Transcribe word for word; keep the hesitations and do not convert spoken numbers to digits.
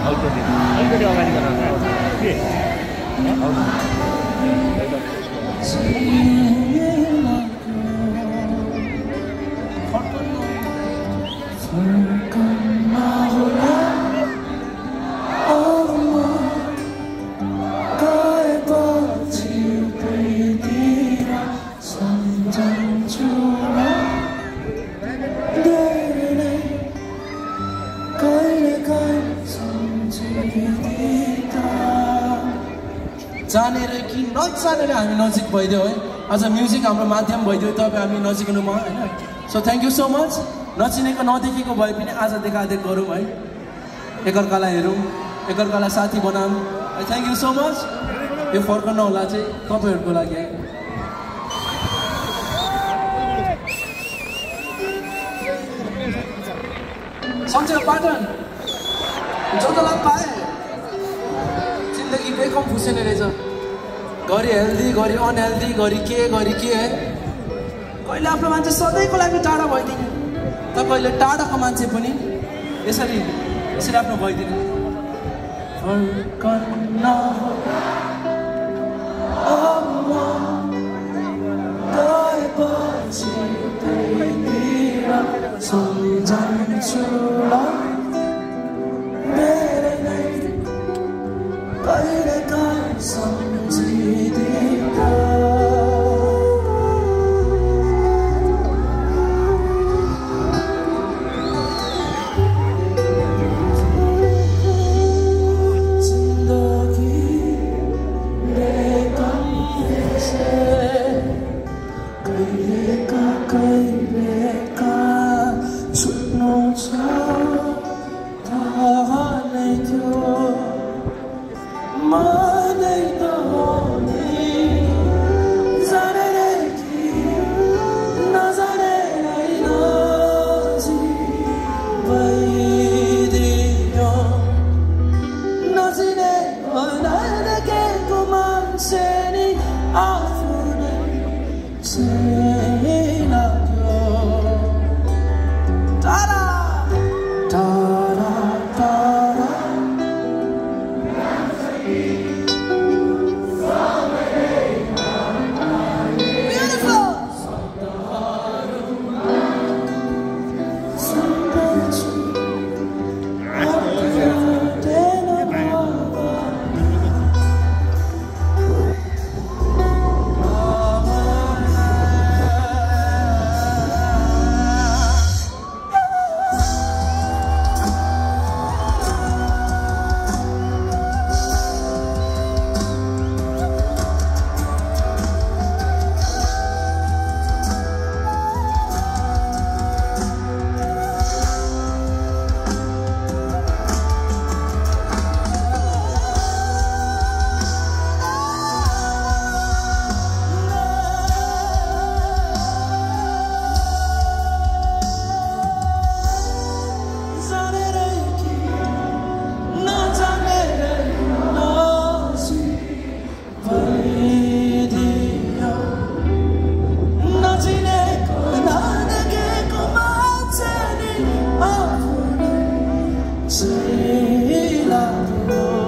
अलिकति अगाडि गर्न के जानेर कि नजानेर हामी नजिक भइदियो है आज म्युजिक हाम्रो माध्यम भइदियो तपाईँ हामी नजिक हुनुमा हैन so thank you so much नचिनेको नदेखेको भए पनि आज देखादेख गरौँ है एकअर्कालाई हेरौँ एकअर्कालाई साथी बनाऊँ थ्याङ्क यू सो मच यो फर्कन होला चाहिँ तपाईँहरूको लागि है सम्झेर पाटन जतालाई पाए जिन्दगी बेकम फुसेने रहेछ घरि हेल्दी घरि अनहेल्दी घरि के घरि के है कहिले आफ्नो मान्छे सधैँको लागि टाढा भइदिने त कहिले टाढाको मान्छे पनि यसरी यसरी आफ्नो भइदिने फर्कन गएपछि त्यहीतिर सम्झन्छु मेरै नै कहिले काहीँ सम्झिदिँदा say love.